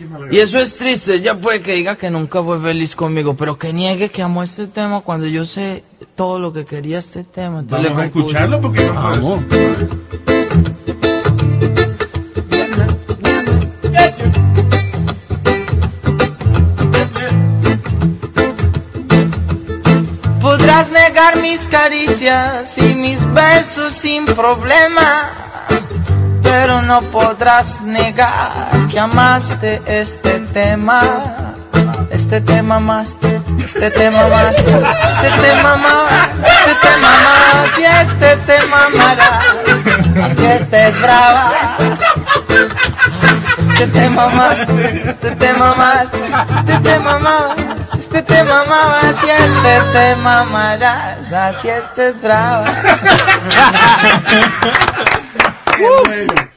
Y eso es triste. Ella puede que diga que nunca fue feliz conmigo, pero que niegue que amó este tema cuando yo sé todo lo que quería este tema. Entonces vamos a escucharlo porque no Vamos. Podrás negar mis caricias y mis besos sin problema, pero no podrás negar que amaste este tema. Este tema más, este tema más, este tema más, este tema más, y este tema amarás, así estés brava. Este tema más, este tema más, este tema más, este tema más, y este tema amarás, así estés brava. Qué bueno.